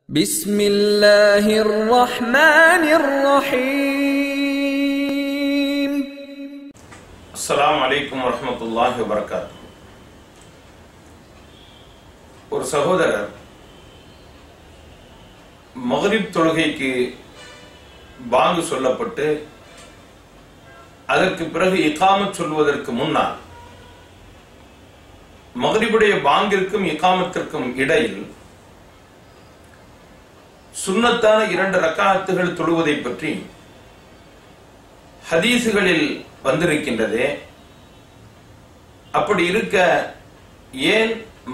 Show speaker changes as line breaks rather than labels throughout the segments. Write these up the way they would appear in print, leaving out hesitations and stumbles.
بسم الله الرحمن الرحيم.
السلام عليكم ورحمة الله وبركاته. ஒரு சகோதரர் மக்ரிப் தொழுகைக்கு பாங்கு சொல்லப்பட்டு அதற்கு பிறகு இகாமத் சொல்வதற்கு முன்னால் மக்ரிபுடைய பாங்கிற்கும் இகாமத்திற்கும் இடையில் சுன்னத்தான 2 ரக்காத்துகள் தொழுவதை பற்றி ஹதீசுகளில் வந்திருக்கின்றதே, அப்படி இருக்க ஏன்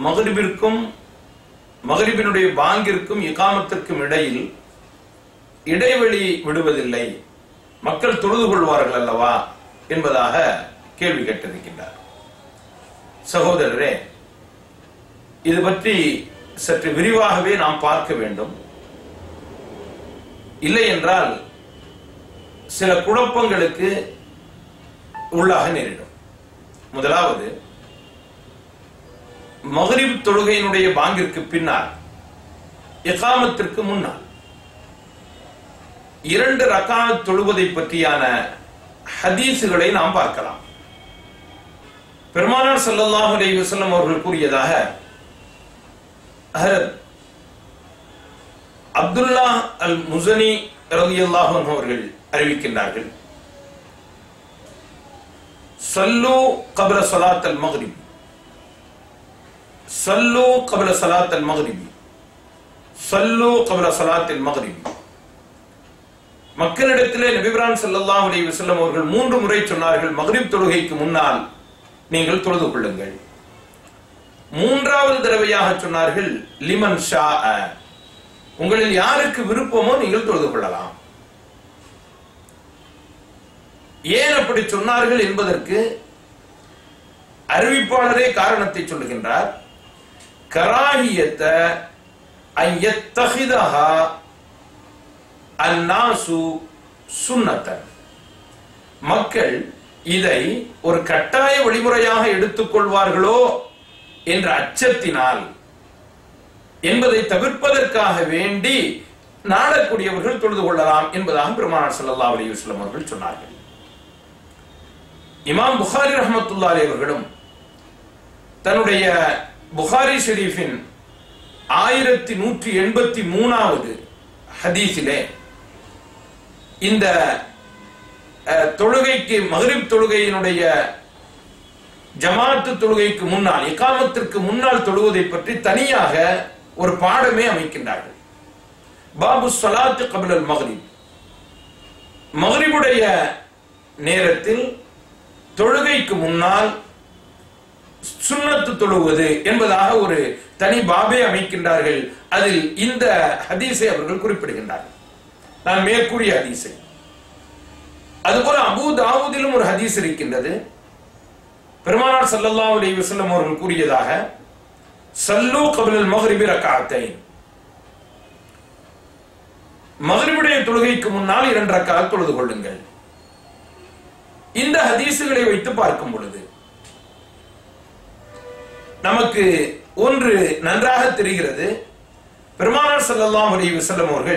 மக்ரிபினுடைய பாங்கிற்கும் இகாமத்திற்கும் இடையில் இடைவெளி விடுவதில்லை, மக்கள் தொழுது கொள்வார்கள் அல்லவா என்பதாக கேள்வி கேட்டிருக்கின்றார். சகோதரரே, இது பற்றி சற்று விரிவாகவே நாம் பார்க்க வேண்டும். இல்லை என்றால் சில குழப்பங்களுக்கு உள்ளாக நேரிடும். முதலாவது, மக்ரிப் தொழுகையினுடைய பாங்கிற்கு பின்னால் இகாமத்திற்கு முன்னால் 2 ரக்காத் தொழுவதை பற்றியான ஹதீசுகளை நாம் பார்க்கலாம். பெருமானார் ஸல்லல்லாஹு அலைஹி வஸல்லம் அவர்கள் கூறியதாக அப்துல்லா அல் முஸனி ரலியல்லாஹு அன்ஹு அவர்கள் அறிவிக்கின்றார்கள், ஸல்லு قبل صلاة المغرب ஸல்லு قبل صلاة المغرب ஸல்லு قبل صلاة المغرب. மக்களிடத்திலே நபி இப்ராஹிம் ஸல்லல்லாஹு அலைஹி வஸல்லம் அவர்கள் 3 முறை சொன்னார்கள், மக்ரிப் தொழுகைக்கு முன்னால் நீங்கள் தொழுது கொள்ளுங்கள். 3வது தடவையாக சொன்னார்கள், லிமன் ஷா, உங்களில் யாருக்கு விருப்பமோ நீங்கள் தொழுது கொள்ளலாம். ஏன் அப்படி சொன்னார்கள் என்பதற்கு அறிவிப்பாளரே காரணத்தை சொல்லுகின்றார். கராஹியத்த அய்யத்தஹிதஹா அன்னாசு சுன்னத்தன், மக்கள் இதை ஒரு கட்டாய வழிமுறையாக எடுத்துக் கொள்வார்களோ என்ற அச்சத்தினால் என்பதை தவிர்ப்பதற்காக வேண்டி நாடக்கூடியவர்கள் தொழுது கொள்ளலாம் என்பதாக பெருமானார் ஸல்லல்லாஹு அலைஹி வஸல்லம் அவர்கள் சொன்னார்கள். இமாம் புகாரி ரஹ்மத்துல்லாஹி அவர்களும் தன்னுடைய புகாரி ஷரீஃபின் 1183வது ஹதீஸிலே இந்த தொழுகைக்கு, மக்ரிப் தொழுகையினுடைய ஜமாத்து தொழுகைக்கு முன்னால், இகாமத்திற்கு முன்னால் தொழுவதை பற்றி தனியாக ஒரு பாடமே அமைக்கின்றார்கள். பாபு ஸலாத் قبل المغرب, மக்ரிபுடைய நேரத்தில் தொழுகைக்கு முன்னால் சுன்னத்து தொழுவது என்பதாக ஒரு தனி பாபே அமைக்கின்றார்கள். அதில் இந்த ஹதீஸை அவர்கள் குறிப்பிடுகின்றார்கள். நான் மேற்கூறிய ஹதீஸை, அதுபோல அபூ தாவூதிலும் ஒரு ஹதீஸ் இருக்கின்றது. பெருமானார் ஸல்லல்லாஹு அலைஹி வஸல்லம் அவர்கள் கூறியதாக, ஸல்லு قبل المغرب ரக்அத்தைன், மக்ரிபுடைய தொழுகைக்கு முன்னால் 2 ரக்அத் தொழுது கொள்ளுங்கள். இந்த ஹதீசுகளை வைத்து பார்க்கும் பொழுது நமக்கு ஒன்று நன்றாக தெரிகிறது. பெருமானார் ஸல்லல்லாஹு அலைஹி வஸல்லம் அவர்கள்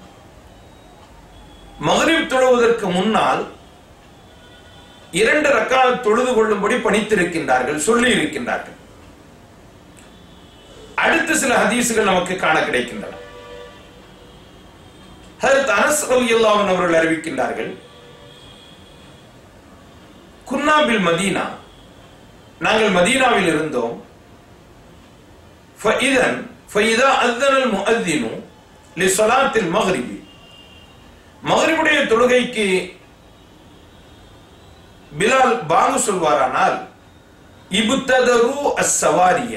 மக்ரிப் தொழுவதற்கு முன்னால் 2 ரக்அத் தொழுது கொள்ளும்படி பணித்திருக்கின்றார்கள், சொல்லி இருக்கின்றார்கள். அடுத்த சில ஹதீசுகள் நமக்கு காண கிடைக்கின்றன. ஹஜ்ரத் அனஸ் ரலியல்லாஹு அன்ஹு அவர்கள் அறிவிக்கின்றார்கள், குன்னா பில் மதீனா, நாங்கள் மதீனாவில் இருந்தோம். ஃபஇதா அஸ்ஸன அல் முஅஸ்ஸினு லிஸலாத்தில் மக்ரிபி, மக்ரிபுடைய தொழுகைக்கு பிலால் பாங்கு சொல்வாரானால், இப்ததரு அஸ்ஸவாரிய,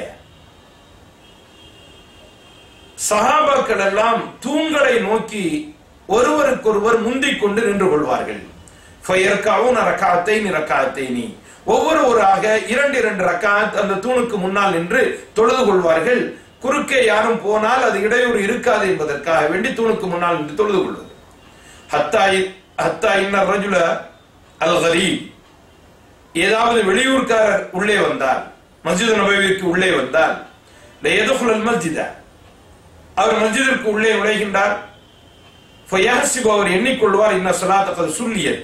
சஹாபாக்கள் எல்லாம் தூண்களை நோக்கி ஒருவருக்கொருவர் முந்திக் கொண்டு நின்று கொள்வார்கள். ஃபயர்கவுன ரக்அத்தைனி ரக்அத்தைனி, ஒவ்வொருவராக 2 ரக்அத் அந்த தூணுக்கு முன்னால் நின்று தொழுது கொள்வார்கள். குறுக்கே யாரும் போனால் அது இடையூறு இருக்காது என்பதற்காக வேண்டி தூணுக்கு முன்னால் நின்று தொழுது கொள்வது. ஹத்தா இன்ன ரஜுல அல் கரீப், ஏதாவது வெளியூர்காரர் உள்ளே வந்தால், மஸ்ஜித் நபவிக்கு உள்ளே வந்தால், லயதுல் மஸ்ஜித, அவர் மஸ்ஜிதிற்கு உள்ளே நுழைகின்றார். ஃபயஹ்சிபு, அவர் எண்ணிக்கொள்வார், இன்ன ஸலாத்த கத் சுல்லியத்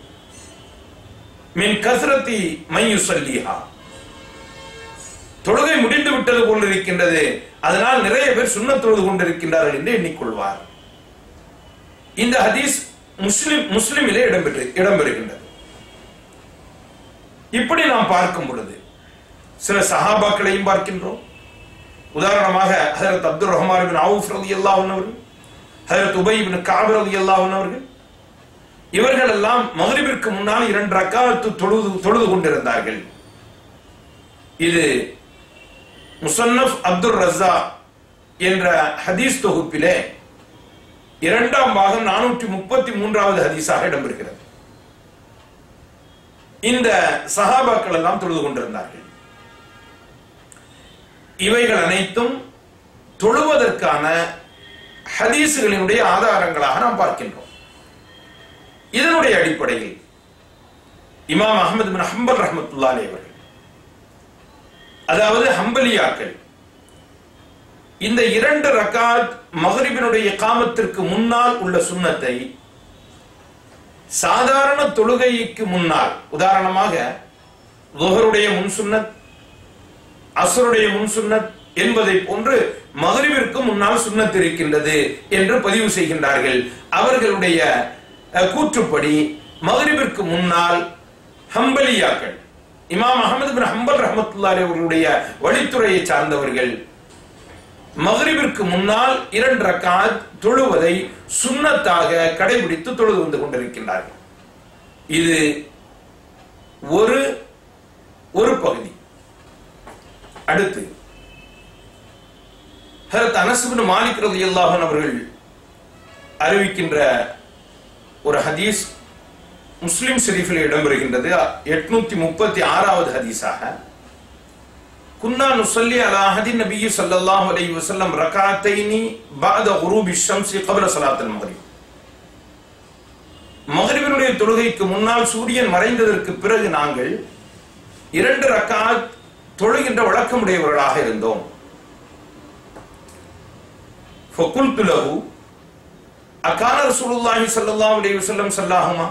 மின் கஸ்ரத்தி மன் யுஸல்லிஹா, தொழுகை முடிந்து விட்டது போல் இருக்கின்றது, அதனால் நிறைய பேர் சுன்னத் தொழுது கொண்டிருக்கின்றார்கள் என்று எண்ணிக்கொள்வார். இந்த ஹதீஸ் முஸ்லிமிலே இடம்பெறுகின்றது. இப்படி நாம் பார்க்கும் பொழுது சில சஹாபாக்களையும் பார்க்கின்றோம். உதாரணமாக ஹஜ்ரத் அப்துர் ரஹ்மான் இப்னு அவுஃப் ரலியல்லாஹு அன்ஹு அவர்கள், ஹஜ்ரத் உபய் இப்னு கஅப் ரலியல்லாஹு அன்ஹு அவர்கள், இவர்கள் எல்லாம் மக்ரிபிற்கு முன்னால் 2 ரக்காத் தொழுது கொண்டிருந்தார்கள். இது முஸன்னஃப் அப்துர் ரஸாக் என்ற ஹதீஸ் தொகுப்பிலே 2ஆம் பாகம் 433வது ஹதீஸாக இடம்பெறுகிறது. இந்த சஹாபாக்கள் எல்லாம் தொழுது கொண்டிருந்தார்கள். இவைகள் அனைத்தும் தொழுவதற்கான ஹதீஸுகளினுடைய ஆதாரங்களாக நாம் பார்க்கின்றோம். இதனுடைய அடிப்படையில் இமாம் அஹ்மத் பின் ஹம்பல் ரஹ்மத்துல்லாஹி அலைஹி அவர்கள், அதாவது ஹம்பலியாக்கள், இந்த 2 ரக்காத் மக்ரிபினுடைய இகாமத்திற்கு முன்னால் உள்ள சுன்னத்தை சாதாரண தொழுகைக்கு முன்னால், உதாரணமாக லுஹருடைய முன் சுன்னத், அஸ்ருடைய முன் சுன்னத் என்பதை போன்று மக்ரிபிற்கு முன்னால் சுன்னத் இருக்கின்றது என்று பதிவு செய்கின்றார்கள். அவர்களுடைய கூற்றுப்படி மக்ரிபிற்கு முன்னால் ஹம்பலியாக்கள், இமாம் அஹ்மத் பின் ஹம்பல் ரஹ்மத்துல்லாஹி அலைஹி அவர்களுடைய வழித்துறையை சார்ந்தவர்கள், மக்ரிபிற்கு முன்னால் 2 ரக்காத் தொழுவதை சுன்னத்தாக கடைபிடித்து தொழுது வந்து கொண்டிருக்கின்றார்கள். இது ஒரு பகுதி. அடுத்து ஹஜ்ரத் அனஸ் இப்னு மாலிக் ரலியல்லாஹு அன்ஹு அவர்கள் அறிவிக்கின்ற ஒரு ஹதீஸ் முஸ்லிம் ஷரீஃபில் இடம்பெறுகின்றது. 836வது ஹதீஸாக, குன்னா நுஸல்லி அலா அஹதி நபி ஸல்லல்லாஹு அலைஹி வஸல்லம் ரகஅத்தைனி பஅத குரூபி ஷம்ஸி க்பல ஸலாத்தில் மக்ரிப், மக்ரிபினுடைய தொழுகைக்கு முன்னால் சூரியன் மறைந்ததற்கு பிறகு நாங்கள் 2 ரக்காத் தொழுகின்ற வழக்கமுடையவர்களாக இருந்தோம். ஃபகுல்து லஹு அகான ரசூலுல்லாஹி ஸல்லல்லாஹு அலைஹி வஸல்லம் ஸல்லல்லாஹுமா,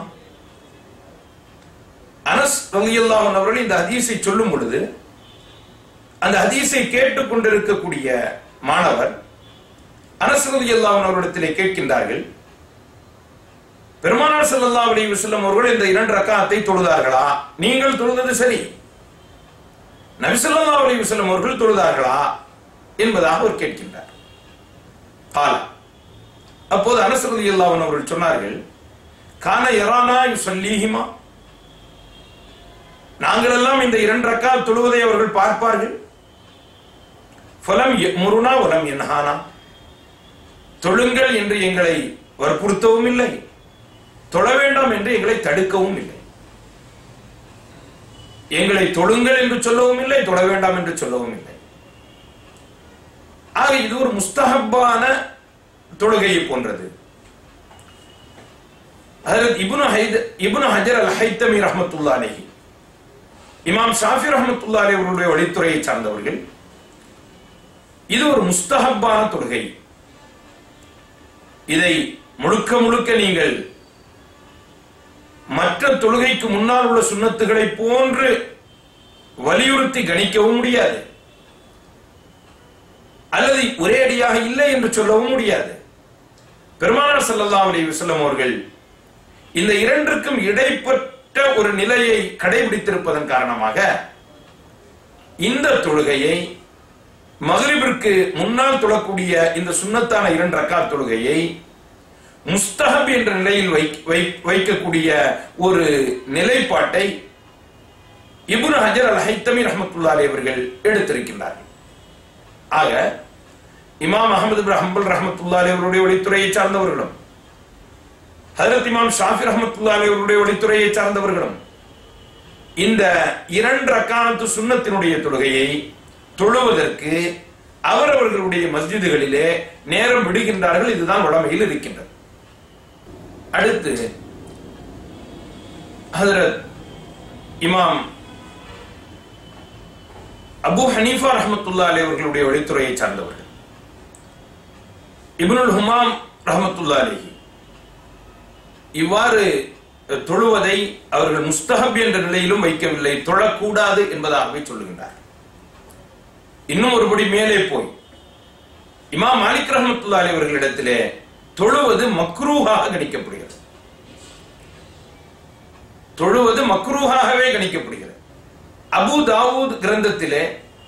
அனஸ் ரலியல்லாஹு அன்ஹு அவர்கள் இந்த ஹதீஸை சொல்லும் பொழுது அந்த ஹதீஸை கேட்டுக் கொண்டிருக்கக்கூடிய மாணவர் அனஸ் ரலியல்லாஹு அன்ஹு அவர்களிடத்திலே கேட்கின்றார்கள், பெருமானார் ஸல்லல்லாஹு அலைஹி வஸல்லம் அவர்கள் இந்த 2 ரக்காத்தை தொழுதார்களா? நீங்கள் தொழுதது சரி, நபி ஸல்லல்லாஹு அலைஹி வஸல்லம் அவர்கள் தொழுதார்களா என்பதாக அவர் கேட்கின்றார். அப்போது அனஸ் ரலியல்லாஹு அன்ஹு அவர்கள் சொன்னார்கள், கான யரானா யுஸல்லீஹிமா, நாங்கள் எல்லாம் இந்த 2 ரக்காத் தொழுவதை அவர்கள் பார்ப்பார்கள். ஃபலம் யமுருனா வலம் யன்ஹானா, தொழுங்கள் என்று எங்களை வற்புறுத்தவும் இல்லை, தொழ வேண்டாம் என்று எங்களை தடுக்கவும் இல்லை. எங்களை தொழுங்கள் என்று சொல்லவும் இல்லை, தொழ வேண்டாம் என்று சொல்லவும் இல்லை. ஆக இது ஒரு முஸ்தஹப்பான தொழுகையை போன்றது. ஹஜ்ரத் இப்னு ஹஜர் அல் ஹைத்தமி ரஹ்மத்துல்லாஹி அலைஹி, இமாம் ஷாஃபி ரஹ்மத்துல்லாஹி அலைஹி அவர்களுடைய வழித்துறையை சார்ந்தவர்கள், இது ஒரு முஸ்தஹப்பான தொழுகை, இதை முழுக்க முழுக்க நீங்கள் மற்ற தொழுகைக்கு முன்னால் உள்ள சுன்னத்துகளை போன்று வலியுறுத்தி கணிக்கவும் முடியாது, அல்லது ஒரே அடியாக இல்லை என்று சொல்லவும் முடியாது. பெருமானார் ஸல்லல்லாஹு அலைஹி வஸல்லம் அவர்கள் இந்த 2க்கும் இடைப்பட்ட ஒரு நிலையை கடைபிடித்திருப்பதன் காரணமாக இந்த தொழுகையை, மக்ரிபிற்கு முன்னால் தொழக்கூடிய இந்த சுன்னத்தான 2 ரக்காத் தொழுகையை முஸ்தஹப் என்ற நிலையில் வைக்கக்கூடிய ஒரு நிலைப்பாட்டை இப்னு ஹஜர் அல் ஹைத்தமி ரஹ்மத்துல்லாஹி அலைஹி அவர்கள் எடுத்திருக்கின்றார்கள். ஆக இமாம் அஹ்மத் பின் ஹம்பல் ரஹ்மத்துல்லாஹி அலைஹி அவருடைய வழித்துறையை சார்ந்தவர்களும், ஹஜ்ரத் இமாம் ஷாஃபி ரஹ்மத்துல்லாஹி அலைஹி அவருடைய வழித்துறையை சார்ந்தவர்களும் இந்த 2 ரக்காத் சுன்னத்தினுடைய தொழுகையை தொழுவதற்கு அவரவர்களுடைய மஸ்ஜிதுகளிலே நேரம் விடுகின்றார்கள். இதுதான் வழமையில் இருக்கின்றது. அடுத்து ஹஜ்ரத் இமாம் அபு ஹனீஃபா ரஹ்மத்துல்லாஹி அலைஹி அவர்களுடைய வழித்துறையை சார்ந்தவர்கள், இப்னுல் ஹுமாம் ரஹ்மத்துல்லாஹி அலைஹி இவ்வாறு தொழுவதை அவர்கள் முஸ்தஹப் என்ற நிலையிலும் வைக்கவில்லை, தொழக்கூடாது என்பதாகவே சொல்லுகின்றார். இன்னும் ஒருபடி மேலே போய் இமாம் மாலிக் ரஹ்மத்துல்லாஹி அலைஹி அவர்களிடத்திலே தொழுவது மக்ரூஹாக கணிக்கப்படுகிறது. தொழுவது மக்ரூஹாகவே கணிக்கப்படுகிறது. அபூ தாவூத் கிரந்தத்திலே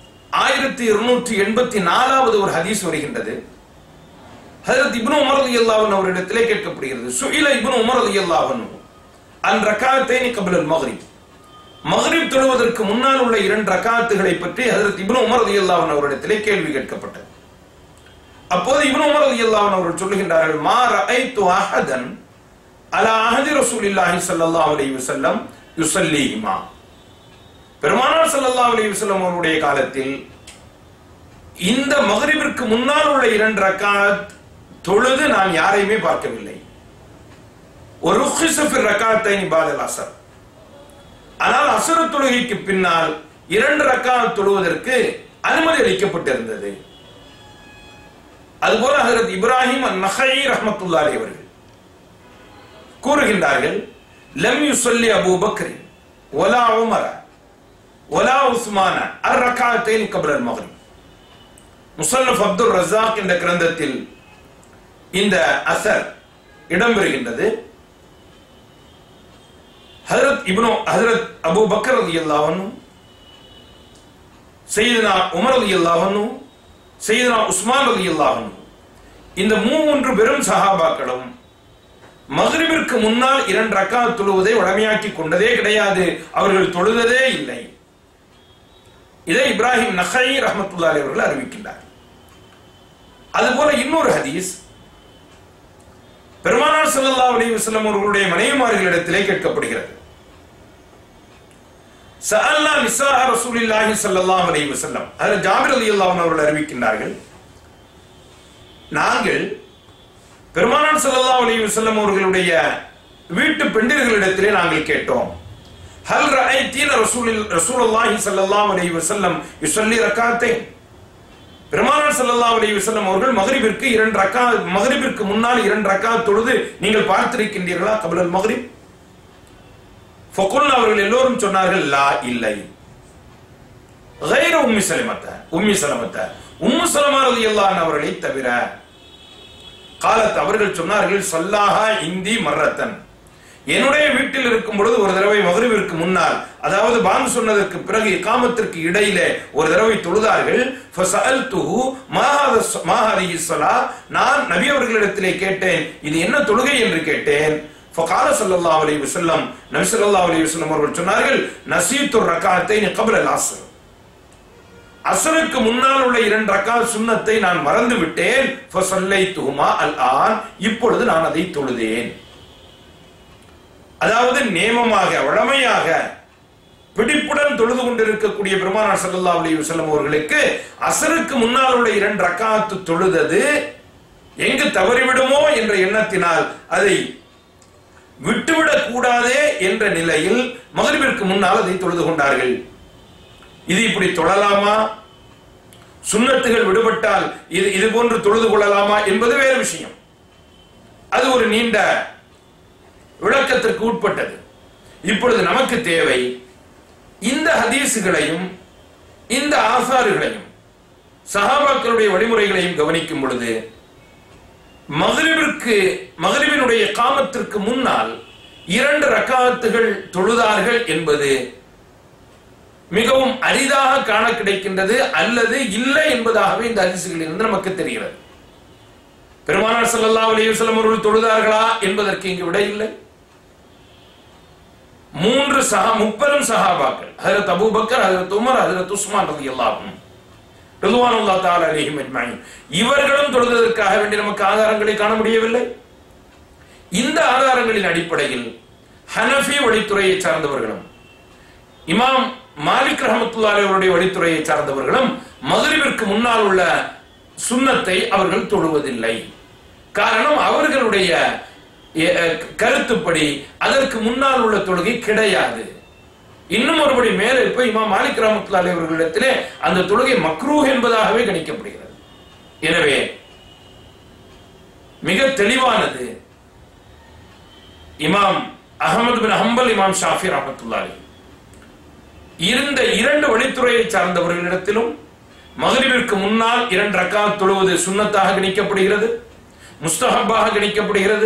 1284வது ஒரு ஹதீஸ் வருகின்றது. ஹஜ்ரத் இப்னு உமர் ரலியல்லாஹு அன்ஹு அவரிடத்திலே கேட்கப்படுகிறது, சுஇல இப்னு உமர் ரலியல்லாஹு அன்ஹு அன் ரகாத்தைனி கப்ல அல் மக்ரிப், மக்ரிப் தொழுவதற்கு முன்னால் உள்ள 2 ரகாத்துகளை பற்றி ஹஜ்ரத் இப்னு உமர் ரலியல்லாஹு அன்ஹு அவரிடத்திலே கேள்வி கேட்கப்பட்டது. அப்போது இப்னு உமர் ரலியல்லாஹு அன்ஹு அவர்கள் சொல்லுகின்றார்கள், மா ரஅய்து அஹதன் அலா அஹதி ரசூலில்லாஹி ஸல்லல்லாஹு அலைஹி வஸல்லம் யுஸல்லிஹிமா, பெருமானார் ஸல்லல்லாஹு அலைஹி வஸல்லம் அவருடைய காலத்தில் இந்த மக்ரிபிற்கு முன்னால் உள்ள 2 ரக்காத் தொழுது நான் யாரையுமே பார்க்கவில்லை. ஒரு ருக்ஸ ஃபி ரக்காத்தைனி பாதல் அஸ்ர், ஆனால் அஸ்ர் தொழுகைக்கு பின்னால் 2 ரக்காத் தொழுவதற்கு அனுமதி அளிக்கப்பட்டிருந்தது. அதுபோல ஹஜ்ரத் இப்ராஹிம் அன்-நஹை ரஹ்மத்துல்லாஹி அலைஹி அவர்கள் கூறுகின்றார்கள், லம் யுஸல்லி அபூ பக்ர் வலா உமர் வலா உஸ்மான் அர்-ரகாத்தைன் கப்ல அல்-மக்ரிப். முஸன்னஃப் அப்துர் ரஸாக் என்ற கிரந்தத்தில் இந்த அஸர் இடம்பெறுகின்றது. ஹஜ்ரத் அபூ பக்கர் ரலியல்லாஹு அன்ஹு, சையதுனா உமர் ரலியல்லாஹு அன்ஹு, சையதுனா உஸ்மான் ரலியல்லாஹு அன்ஹு, இந்த 3 பெரும் சஹாபாக்களும் மக்ரிபிற்கு முன்னால் 2 ரக்காத் தொழுவதை வழமையாக்கி கொண்டதே கிடையாது, அவர்கள் தொழுததே இல்லை. இதை இப்ராஹிம் நஹை ரஹ்மத்துல்லாஹி அலைஹி அவர்கள் அறிவிக்கின்றார். அதுபோல இன்னொரு ஹதீஸ் பெருமானார் ஸல்லல்லாஹு அலைஹி வஸல்லம் அவர்களுடைய மனைவிமார்களிடத்திலே கேட்கப்படுகிறது. சஅல்னா நிஸா ரசூலில்லாஹி ஸல்லல்லாஹு அலைஹி வஸல்லம், அதில் ஜாபிர் ரலியல்லாஹு அன்ஹு அவர்கள் அறிவிக்கின்றார்கள், நாங்கள் பெருமானார் ஸல்லல்லாஹு அலைஹி வஸல்லம் அவர்களுடைய வீட்டு பெண்டிர்களிடத்திலே நாங்கள் கேட்டோம், ஹல் ரஅய்தீன ரசூலுல்லாஹி ஸல்லல்லாஹு அலைஹி வஸல்லம் யுஸல்லி ரகாத்தைன், பெருமானார் ஸல்லல்லாஹு அலைஹி வஸல்லம் அவர்கள் மக்ரிபிற்கு 2 ரக்காத், மக்ரிபிற்கு முன்னால் 2 ரக்காத் தொழுது நீங்கள் பார்த்திருக்கின்றீர்களா கப்ல அல் மக்ரிப்? ஃபகுல்னா, அவர்கள் எல்லோரும் சொன்னார்கள், லா, இல்லை. கைர உம்மி சலமத்த உம்மு சலமா ரலியல்லாஹு அன்ஹா அவர்களை தவிர. காலத், அவர்கள் சொன்னார்கள், ஸல்லாஹா இந்தி மர்ரத்தன், என்னுடைய வீட்டில் இருக்கும் பொழுது ஒரு தடவை மக்ரிபிற்கு முன்னால், அதாவது பாங்க் சொன்னதற்கு பிறகு இகாமத்திற்கு இடையிலே ஒரு தடவை தொழுதார்கள். ஃபஸஅல்துஹு மா ஹாதிஹி ஸலா, நான் நபி அவர்களிடத்திலே கேட்டேன், இது என்ன தொழுகை என்று கேட்டேன். ஃபகால ஸல்லல்லாஹு அலைஹி வஸல்லம், நபி ஸல்லல்லாஹு அலைஹி வஸல்லம் அவர்கள் சொன்னார்கள், நஸீது ரகாத்தைன் கப்ல அல் அஸ்ர், அஸ்ருக்கு முன்னால் உள்ள 2 ரக்காத் சுன்னத்தை நான் மறந்து விட்டேன். ஃபஸல்லைதுஹுமா அல் ஆன், இப்பொழுது நான் அதை தொழுதேன். அதாவது நேமமாக வழமையாக பிடிப்புடன் தொழுது கொண்டிருக்கக்கூடிய பெருமானார் ஸல்லல்லாஹு அலைஹி வஸல்லம் அவர்களுக்கு அஸ்ருக்கு முன்னால் உள்ள 2 ரக்காத் தொழுதது எங்கு தவறிவிடுமோ என்ற எண்ணத்தினால் அதை விட்டுவிடக் கூடாதே என்ற நிலையில் மக்ரிபிற்கு முன்னால் அதை தொழுது கொண்டார்கள். இது இப்படி தொழலாமா, சுன்னத்துகள் விடுபட்டால் இது போன்று தொழுது கொள்ளலாமா என்பது வேறு விஷயம். அது ஒரு நீண்ட விளக்கத்திற்கு உட்பட்டது. இப்பொழுது நமக்கு தேவை இந்த ஹதீசுகளையும் இந்த ஆசாறுகளையும் சஹாபாக்களுடைய வழிமுறைகளையும் கவனிக்கும் பொழுது மக்ரிபினுடைய காமத்திற்கு முன்னால் 2 ரக்காத்துகள் தொழுதார்கள் என்பது மிகவும் அரிதாக காண கிடைக்கின்றது, அல்லது இல்லை என்பதாகவே இந்த ஹதீசுகளில் இருந்து நமக்கு தெரிகிறது. பெருமானார் ஸல்லல்லாஹு அலைஹி வஸல்லம் அவர்கள் தொழுதார்களா என்பதற்கு இங்கு விடை இல்லை. 3 முப்பெரும் சஹாபாக்கள், ஹஜ்ரத் அபூபக்கர், ஹஜ்ரத் உமர், ஹஜ்ரத் உஸ்மான் ரலியல்லாஹு அன்ஹு ரிதுவானுல்லாஹி தஆலா அலைஹிம் அஜ்மஈன், இவர்களும் தொழுததற்காக வேண்டி நமக்கு ஆதாரங்களை காண முடியவில்லை. இந்த ஆதாரங்களின் அடிப்படையில் ஹனஃபி வழித்துறையை சார்ந்தவர்களும் இமாம் மாலிக் ரஹ்மத்துல்லாஹி அலைஹி அவருடைய வழித்துறையை சார்ந்தவர்களும் மக்ரிபிற்கு முன்னால் உள்ள சுன்னத்தை அவர்கள் தொழுவதில்லை. காரணம், அவர்களுடைய கருத்துப்படி அதற்கு முன்னால் உள்ள தொழுகை கிடையாது. இன்னும் ஒருபடி மேலே போய் இமாம் மாலிக் ரஹ்மத்துல்லாஹி அலைஹி அவர்களிடத்திலே அந்த தொழுகை மக்ரூஹ் என்பதாகவே கணிக்கப்படுகிறது. எனவே மிக தெளிவானது. இமாம் அஹமது பின் ஹம்பல், இமாம் ஷாஃபி ரஹ்மத்துல்லாஹி இருந்த 2 வழித்துறையை சார்ந்தவர்களிடத்திலும் மக்ரிபிற்கு முன்னால் 2 ரக்காத் தொழுவது சுன்னத்தாக கணிக்கப்படுகிறது, முஸ்தஹப்பாக கணிக்கப்படுகிறது.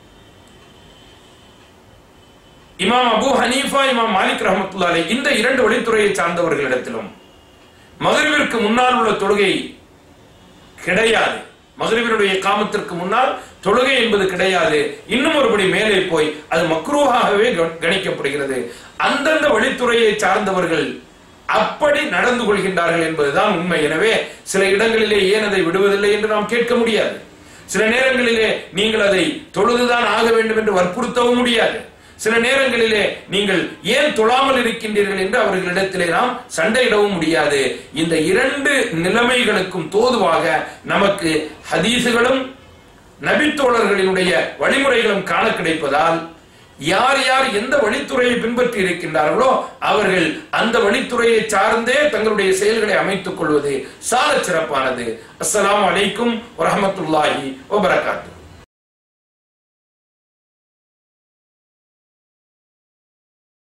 இமாம் அபூ ஹனீஃபா, இமாம் மாலிக் ரஹ்மத்துல்லாஹி இந்த 2 வழித்துறையை சார்ந்தவர்களிடத்திலும் மக்ரிபிற்கு முன்னால் உள்ள தொழுகை கிடையாது, மக்ரிபினுடைய இகாமத்திற்கு முன்னால் தொழுகை என்பது கிடையாது, இன்னும் ஒருபடி மேலே போய் அது மக்ரூஹாகவே கணிக்கப்படுகிறது. அந்தந்த வழித்துறையை சார்ந்தவர்கள் அப்படி நடந்து கொள்கின்றார்கள் என்பதுதான் உண்மை. எனவே சில இடங்களிலே ஏன் அதை விடுவதில்லை என்று நாம் கேட்க முடியாது. சில நேரங்களிலே நீங்கள் அதை தொழுதுதான் ஆக வேண்டும் என்று வற்புறுத்தவும் முடியாது. சில நேரங்களிலே நீங்கள் ஏன் தொழாமல் இருக்கின்றீர்கள் என்று அவர்களிடத்திலே நாம் சண்டையிடவும் முடியாது. இந்த 2 நிலைமைகளுக்கும் தோதுவாக நமக்கு ஹதீசுகளும் நபித்தோழர்களினுடைய வழிமுறைகளும் காண கிடைப்பதால் யார் யார் எந்த வழித்துறையை பின்பற்றி இருக்கின்றார்களோ அவர்கள் அந்த வழித்துறையை சார்ந்தே தங்களுடைய செயல்களை அமைத்துக் கொள்வது சால சிறப்பானது. அஸ்ஸலாமு அலைக்கும் வரஹ்மத்துல்லாஹி வபரகாத்துஹு.